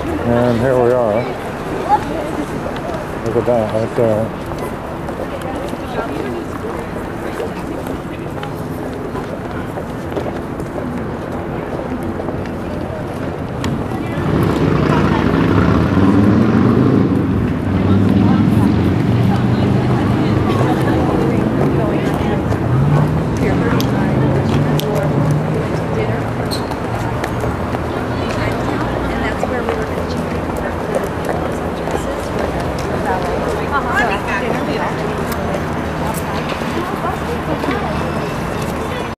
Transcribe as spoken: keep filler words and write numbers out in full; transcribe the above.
And here we are. Look at that right there.